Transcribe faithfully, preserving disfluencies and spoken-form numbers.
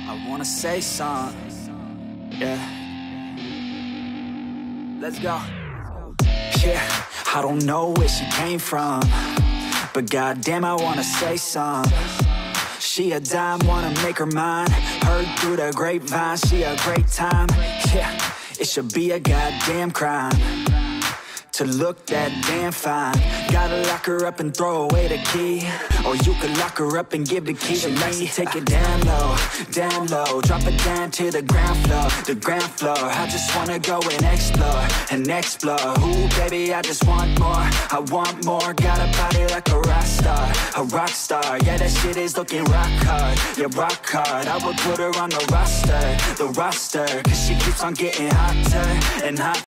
I wanna say something, yeah. Let's go. Yeah, I don't know where she came from, but goddamn, I wanna say something. She a dime, wanna make her mine. Heard through the grapevine, she a great time. Yeah, it should be a goddamn crime to look that damn fine. Gotta lock her up and throw away the key, or you could lock her up and give the key to me. Take it down low, down low, drop it down to the ground floor, the ground floor. I just wanna go and explore, and explore. Ooh, baby, I just want more, I want more. Got a body like a rock star, a rock star. Yeah, that shit is looking rock hard, yeah, rock hard. I would put her on the roster, the roster, cause she keeps on getting hotter and hotter.